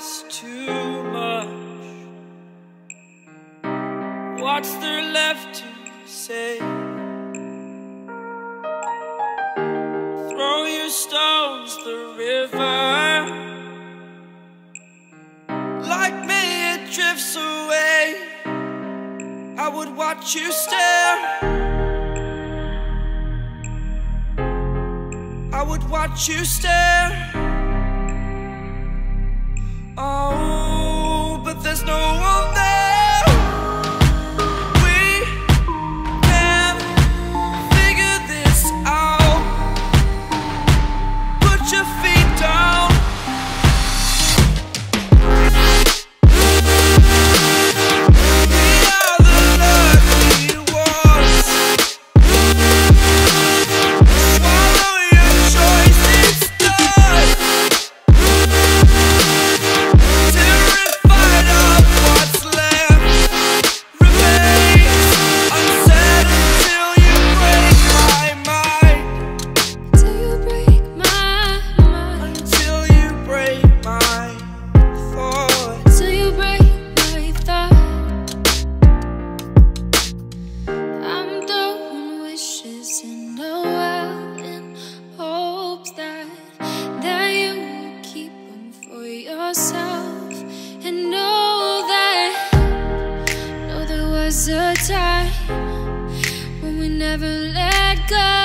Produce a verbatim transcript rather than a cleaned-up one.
is too much. What's there left to say? Throw your stones the river. Like me it drifts away. I would watch you stare. I would watch you stare. Oh, but there's no one there. We can figure this out. Put your feet down. A time when we never let go.